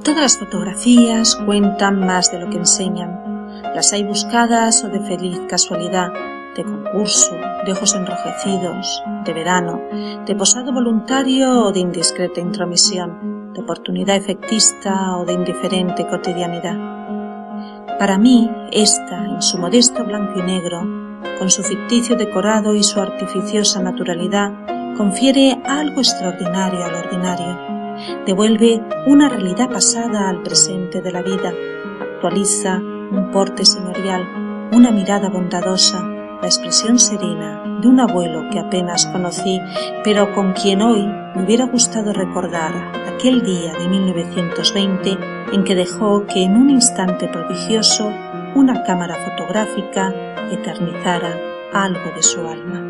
todas las fotografías cuentan más de lo que enseñan. Las hay buscadas o de feliz casualidad, de concurso, de ojos enrojecidos, de verano, de posado voluntario o de indiscreta intromisión, de oportunidad efectista o de indiferente cotidianidad. Para mí, esta, en su modesto blanco y negro, con su ficticio decorado y su artificiosa naturalidad, confiere algo extraordinario al ordinario. Devuelve una realidad pasada al presente de la vida, actualiza un porte señorial, una mirada bondadosa, la expresión serena de un abuelo que apenas conocí, pero con quien hoy me hubiera gustado recordar aquel día de 1920 en que dejó que en un instante prodigioso una cámara fotográfica eternizara algo de su alma.